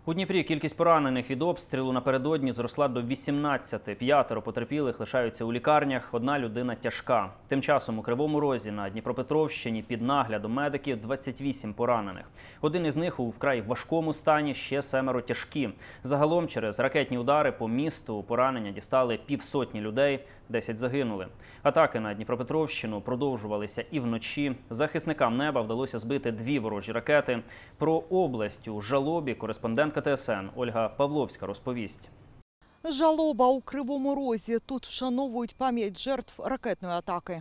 У Дніпрі кількість поранених від обстрілу напередодні зросла до 18. 5 потерпілих лишаються у лікарнях, 1 людина тяжка. Тим часом у Кривому Розі на Дніпропетровщині під наглядом медиків 28 поранених. Один із них у вкрай важкому стані, ще 7 тяжкі. Загалом через ракетні удари по місту поранення дістали півсотні людей, 10 загинули. Атаки на Дніпропетровщину продовжувалися і вночі. Захисникам неба вдалося збити 2 ворожі ракети. Про область у жалобі кореспондентка ТСН Ольга Павловська розповість. Жалоба у Кривому Розі. Тут вшановують пам'ять жертв ракетної атаки.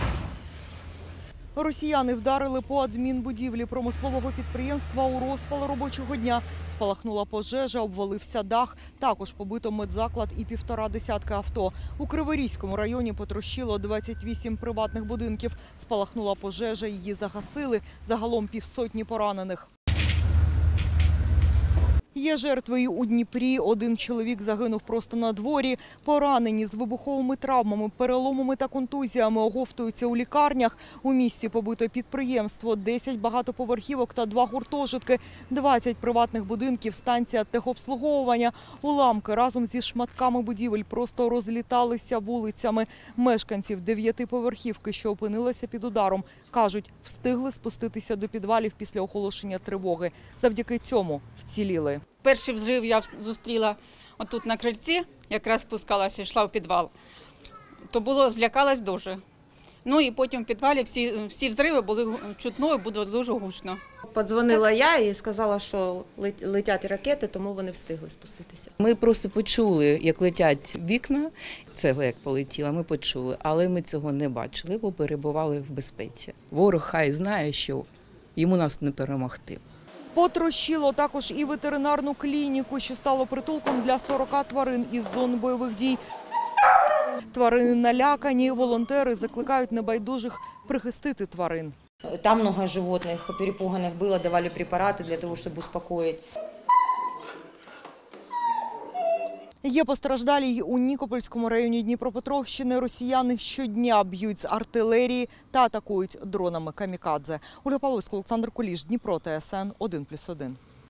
Росіяни вдарили по адмінбудівлі промислового підприємства у розпал робочого дня. Спалахнула пожежа, обвалився дах. Також побито медзаклад і 1,5 десятки авто. У Криворізькому районі потрощило 28 приватних будинків. Спалахнула пожежа, її загасили. Загалом півсотні поранених. Є жертви і у Дніпрі. 1 чоловік загинув просто на дворі. Поранені з вибуховими травмами, переломами та контузіями оговтуються у лікарнях. У місті побито підприємство, 10 багатоповерхівок та 2 гуртожитки, 20 приватних будинків, станція техобслуговування. Уламки разом зі шматками будівель просто розліталися вулицями. Мешканців 9-поверхівки, що опинилися під ударом, кажуть, встигли спуститися до підвалів після оголошення тривоги. Завдяки цьому вціліли. Перший взрив я зустріла отут на крильці, якраз спускалася, йшла в підвал. То злякалась дуже. Ну і потім в підвалі всі взриви були чутно і було дуже гучно. Подзвонила я і сказала, що летять ракети, тому вони встигли спуститися. Ми просто почули, як летять вікна, цегла як полетіла, ми почули, але ми цього не бачили, бо перебували в безпеці. Ворог хай знає, що йому нас не перемогти. Потрощило також і ветеринарну клініку, що стало притулком для 40 тварин із зон бойових дій. Тварини налякані, волонтери закликають небайдужих прихистити тварин. Там много животных перепуганных было, давали препараты для того, чтобы успокоить. Є постраждалі й у Нікопольському районі Дніпропетровщини. Росіяни щодня б'ють з артилерії та атакують дронами камікадзе. Ольга Павловська, Олександр Куліш, Дніпро, ТСН 1+1.